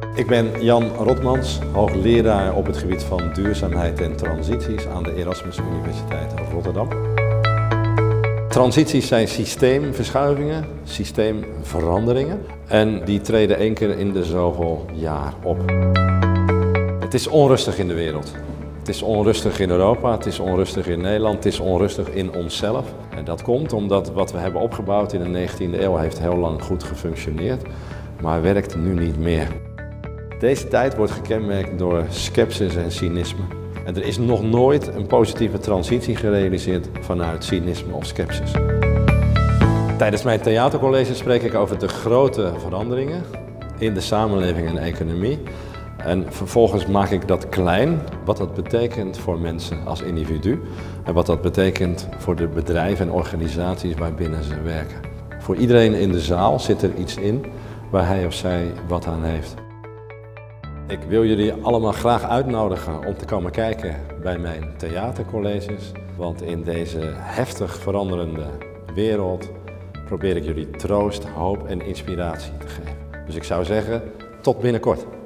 Ik ben Jan Rotmans, hoogleraar op het gebied van duurzaamheid en transities aan de Erasmus Universiteit Rotterdam. Transities zijn systeemverschuivingen, systeemveranderingen en die treden 1 keer in de zoveel jaar op. Het is onrustig in de wereld. Het is onrustig in Europa, het is onrustig in Nederland, het is onrustig in onszelf. En dat komt omdat wat we hebben opgebouwd in de 19e eeuw heeft heel lang goed gefunctioneerd, maar werkt nu niet meer. Deze tijd wordt gekenmerkt door scepsis en cynisme. En er is nog nooit een positieve transitie gerealiseerd vanuit cynisme of scepsis. Tijdens mijn theatercollege spreek ik over de grote veranderingen in de samenleving en economie. En vervolgens maak ik dat klein, wat dat betekent voor mensen als individu en wat dat betekent voor de bedrijven en organisaties waarbinnen ze werken. Voor iedereen in de zaal zit er iets in waar hij of zij wat aan heeft. Ik wil jullie allemaal graag uitnodigen om te komen kijken bij mijn theatercolleges, want in deze heftig veranderende wereld probeer ik jullie troost, hoop en inspiratie te geven. Dus ik zou zeggen, tot binnenkort.